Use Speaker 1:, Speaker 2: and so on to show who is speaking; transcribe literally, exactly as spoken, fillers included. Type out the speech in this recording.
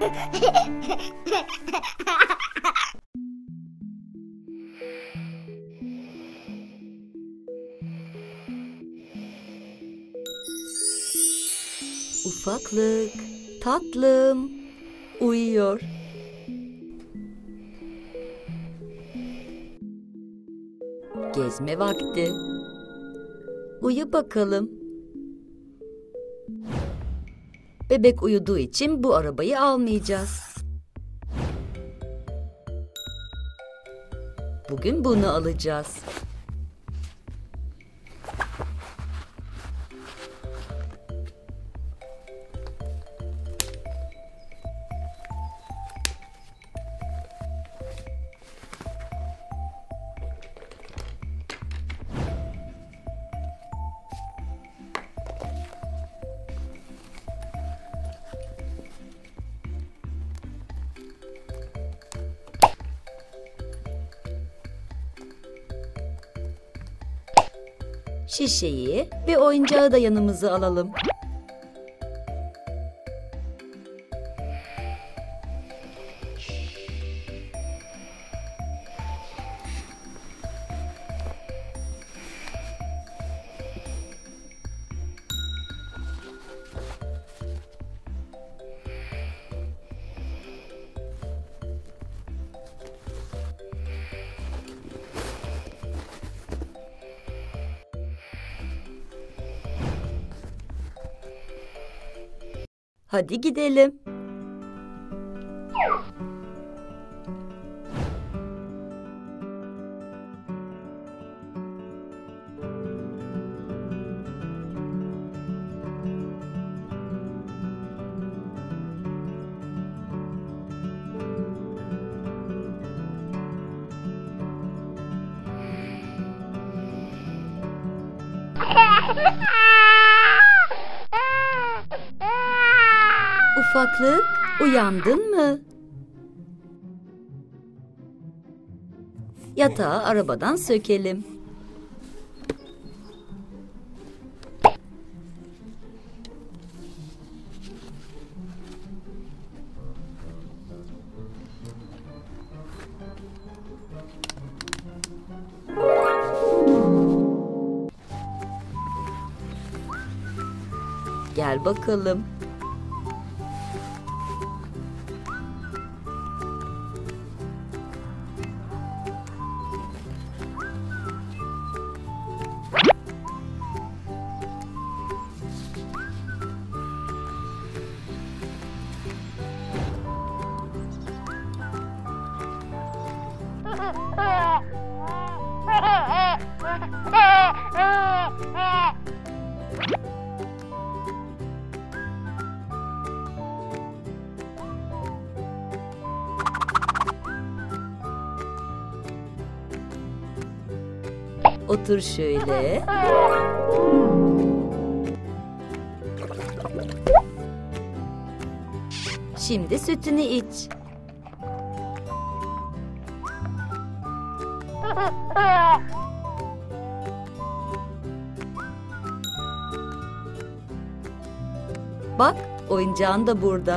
Speaker 1: Ufaklık, tatlım, uyuyor. Gezme vakti. Uyu bakalım. Bebek uyuduğu için bu arabayı almayacağız. Bugün bunu alacağız. Şişeyi ve oyuncağı da yanımıza alalım. Hadi gidelim. Ufaklık, uyandın mı? Yatağı arabadan sökelim. Gel bakalım. Otur şöyle. Şimdi sütünü iç. Bak, oyuncağın da burada.